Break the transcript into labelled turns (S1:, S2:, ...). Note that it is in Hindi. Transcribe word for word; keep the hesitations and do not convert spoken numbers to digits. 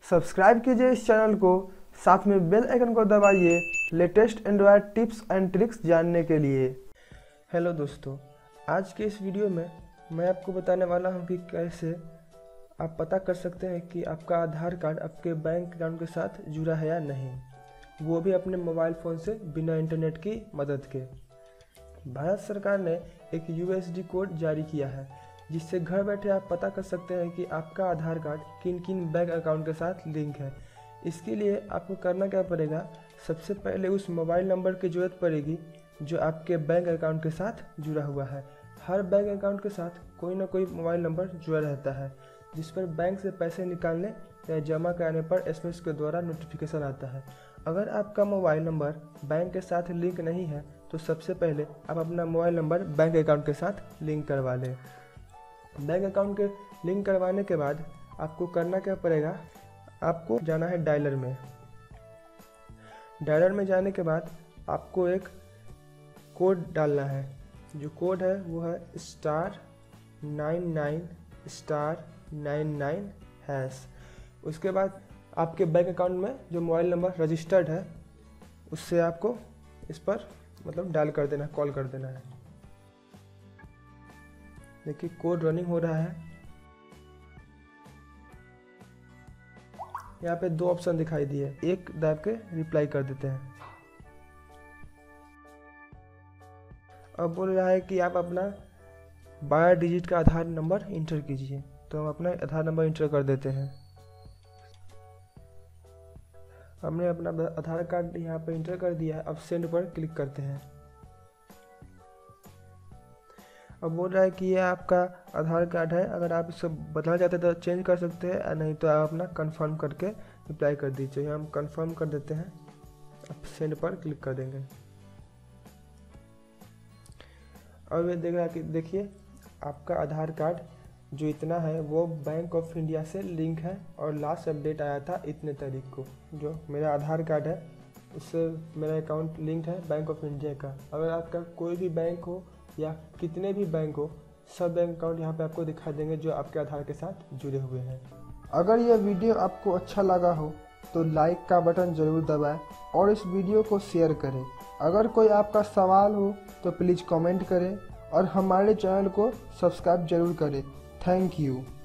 S1: सब्सक्राइब कीजिए इस चैनल को, साथ में बेल आइकन को दबाइए latest android tips and tricks जानने के लिए। हेलो दोस्तों, आज के इस वीडियो में मैं आपको बताने वाला हूं कि कैसे आप पता कर सकते हैं कि आपका आधार कार्ड आपके बैंक अकाउंट के साथ जुड़ा है या नहीं, वो भी अपने मोबाइल फ़ोन से बिना इंटरनेट की मदद के। भारत सरकार ने एक यू एस डी कोड जारी किया है, जिससे घर बैठे आप पता कर सकते हैं कि आपका आधार कार्ड किन किन बैंक अकाउंट के साथ लिंक है। इसके लिए आपको करना क्या पड़ेगा, सबसे पहले उस मोबाइल नंबर की ज़रूरत पड़ेगी जो आपके बैंक अकाउंट के साथ जुड़ा हुआ है। हर बैंक अकाउंट के साथ कोई ना कोई मोबाइल नंबर जुड़ा रहता है, जिस पर बैंक से पैसे निकालने या जमा कराने पर एस एम एस के द्वारा नोटिफिकेशन आता है। अगर आपका मोबाइल नंबर बैंक के साथ लिंक नहीं है तो सबसे पहले आप अपना मोबाइल नंबर बैंक अकाउंट के साथ लिंक करवा लें। बैंक अकाउंट के लिंक करवाने के बाद आपको करना क्या पड़ेगा, आपको जाना है डायलर में। डायलर में जाने के बाद आपको एक कोड डालना है। जो कोड है वो है star nine nine star nine nine hash. उसके बाद आपके बैंक अकाउंट में जो मोबाइल नंबर रजिस्टर्ड है उससे आपको इस पर मतलब डायल कर देना है, कॉल कर देना है। देखिए कोड रनिंग हो रहा है। यहाँ पे दो ऑप्शन दिखाई दिए, एक दाब के रिप्लाई कर देते हैं। अब बोल रहा है कि आप अपना बारह डिजिट का आधार नंबर इंटर कीजिए, तो हम अपना आधार नंबर इंटर कर देते हैं। हमने अपना आधार कार्ड यहाँ पे इंटर कर दिया है। अब सेंड पर क्लिक करते हैं। अब बोल रहा है कि ये आपका आधार कार्ड है, अगर आप इसको बदलना चाहते हैं तो चेंज कर सकते हैं, नहीं तो आप अपना कंफर्म करके रिप्लाई कर दीजिए। हम कंफर्म कर देते हैं। अब सेंड पर क्लिक कर देंगे। अब ये देख रहा है कि देखिए आपका आधार कार्ड जो इतना है वो बैंक ऑफ इंडिया से लिंक है, और लास्ट अपडेट आया था इतने तारीख को। जो मेरा आधार कार्ड है उससे मेरा अकाउंट लिंक है बैंक ऑफ इंडिया का। अगर आपका कोई भी बैंक हो या कितने भी बैंक हो, सब बैंक अकाउंट यहाँ पे आपको दिखा देंगे जो आपके आधार के साथ जुड़े हुए हैं। अगर यह वीडियो आपको अच्छा लगा हो तो लाइक का बटन ज़रूर दबाएं और इस वीडियो को शेयर करें। अगर कोई आपका सवाल हो तो प्लीज़ कमेंट करें और हमारे चैनल को सब्सक्राइब जरूर करें। Thank you.